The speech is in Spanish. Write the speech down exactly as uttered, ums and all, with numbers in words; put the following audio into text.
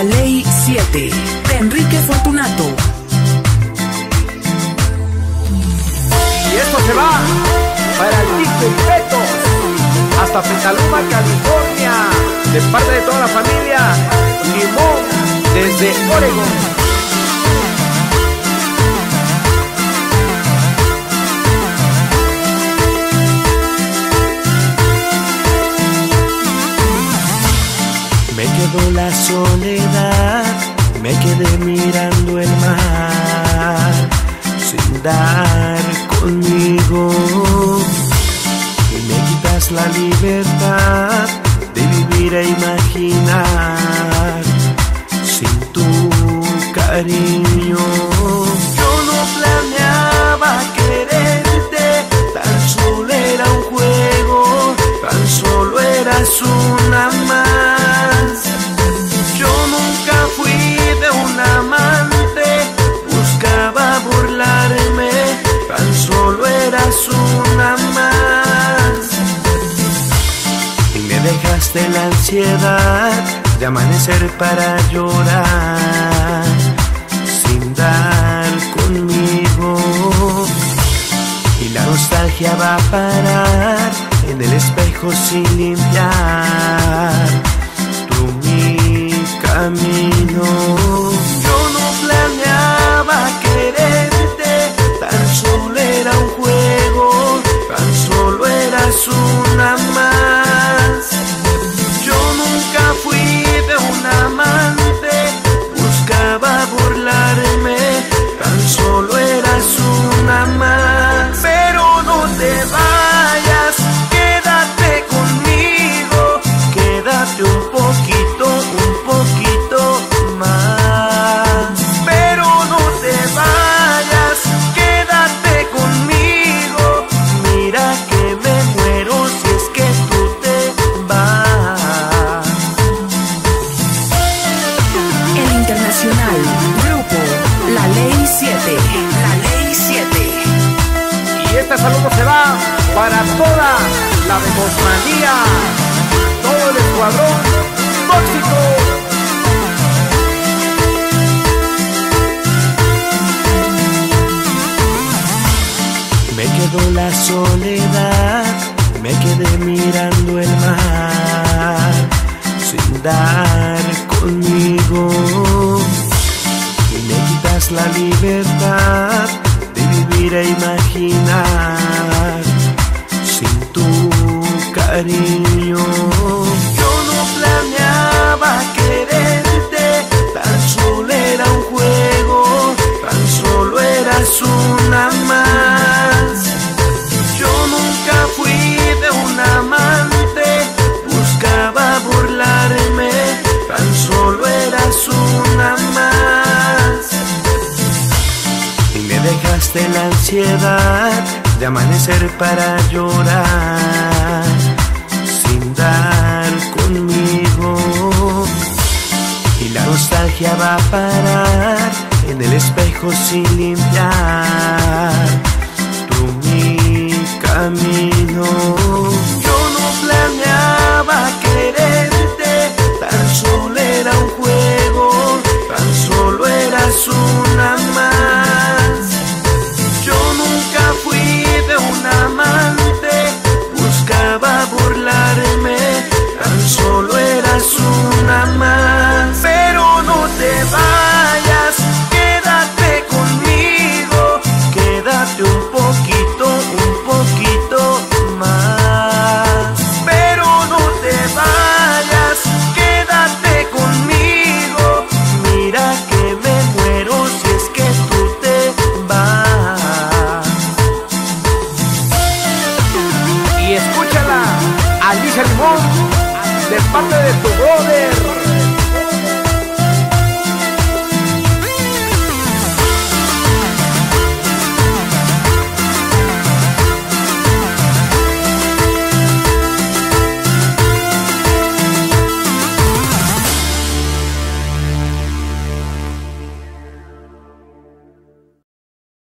La Ley siete, de Enrique Fortunato. Y esto se va para el Tico y Beto, hasta Petaluma, California, de parte de toda la familia Limón, desde Oregon. Me quedó la soledad, me quedé mirando el mar, sin dar conmigo. Y me quitas la libertad de vivir e imaginar, sin tu cariño. Yo no planeaba quererte, tan solo era un juego, tan solo eras una más. Una más, y me dejaste la ansiedad de amanecer para llorar, sin dar conmigo. Y la nostalgia va a parar en el espejo sin limpiar tú mi camino. Yo no planeaba quererte, tan solo era un juego, tan solo eras una más. Yo nunca fui de un amante, buscaba burlarme, tan solo eras una más. Pero no te vayas, quédate conmigo, quédate un poquito, un poquito más. Pero no te vayas, quédate conmigo, mira que me muero si es que tú te vas. El Internacional, Grupo La Ley siete. La Ley siete. Y este saludo se va para toda la demosmanía, todo el escuadrón tóxico. Me quedó la soledad, me quedé mirando el mar, sin dar conmigo. Y me quitas la libertad de vivir e imaginar, sin tu cariño. Yo no planeaba quererte, tan solo era un juego, tan solo eras una más. Yo nunca fui de un amante, buscaba burlarme, tan solo eras una más. Y me dejaste la ansiedad de amanecer para llorar, sin dar conmigo. Y la nostalgia va a parar en el espejo sin limpiar tú mi camino.